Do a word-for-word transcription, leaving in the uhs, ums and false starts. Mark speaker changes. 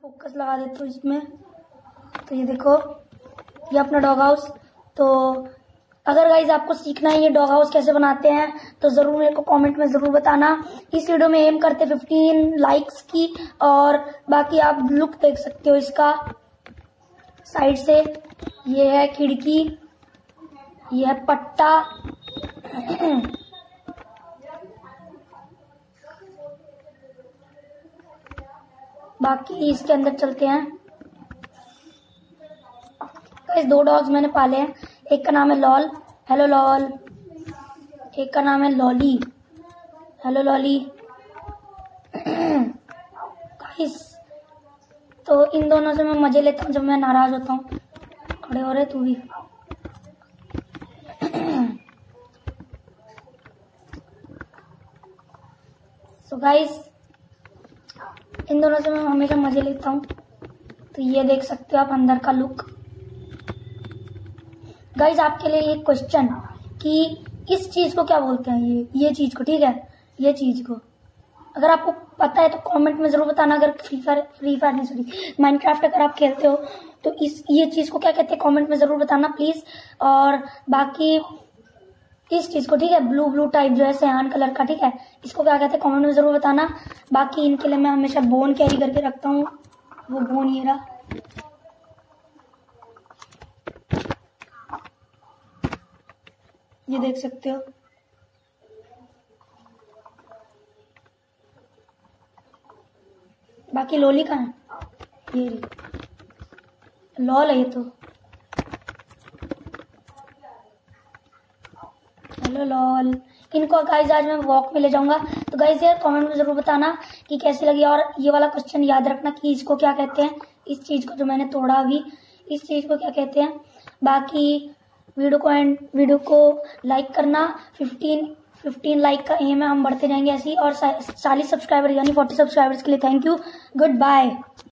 Speaker 1: Focus लगा देता हूँ इसमें। तो ये देखो, ये अपना डॉग हाउस। तो अगर गाइज आपको सीखना है ये डॉग हाउस कैसे बनाते हैं तो जरूर मेरे को कमेंट में जरूर बताना। इस वीडियो में एम करते फिफ्टीन लाइक्स की, और बाकी आप लुक देख सकते हो इसका साइड से। ये है खिड़की, ये है पट्टा। बाकी इसके अंदर चलते हैं। गाइस दो डॉग्स मैंने पाले हैं, एक का नाम है लॉल, हेलो लॉल। एक का नाम है लॉली, हेलो लॉली। गाइस तो इन दोनों से मैं मजे लेता हूँ जब मैं नाराज होता हूँ। खड़े हो रहे तू भी। सो गाइस इन दोनों से मैं हमेशा मजे लेता हूँ। तो ये देख सकते हो आप अंदर का लुक। गाइज आपके लिए एक क्वेश्चन कि इस चीज को क्या बोलते हैं, ये ये चीज को, ठीक है, ये चीज को अगर आपको पता है तो कमेंट में जरूर बताना। अगर फ्री फायर फ्री फायर नहीं सॉरी माइनक्राफ्ट अगर आप खेलते हो तो इस ये चीज को क्या कहते हैं कमेंट में जरूर बताना प्लीज। और बाकी इस चीज को, ठीक है, ब्लू ब्लू टाइप जो है सयान कलर का, ठीक है, इसको क्या कहते हैं कमेंट में जरूर बताना। बाकी इनके लिए मैं हमेशा बोन कैरी करके रखता हूँ। वो बोन ये रहा। ये देख सकते हो। बाकी लोली कहाँ है, ये रही लॉल है ये तो, हेलो लॉल। इनको गाइज आज मैं वॉक में ले जाऊंगा। तो गाइज यार कमेंट में जरूर बताना कि कैसी लगी, और ये वाला क्वेश्चन याद रखना कि इसको क्या कहते हैं, इस चीज को जो मैंने तोड़ा अभी, इस चीज को क्या कहते हैं। बाकी वीडियो को एंड वीडियो को लाइक करना। फिफ्टीन फिफ्टीन लाइक का एम है, हम बढ़ते जाएंगे ऐसे ही। और चालीस सब्सक्राइबर यानी फोर्टी सब्सक्राइबर्स के लिए थैंक यू, गुड बाय।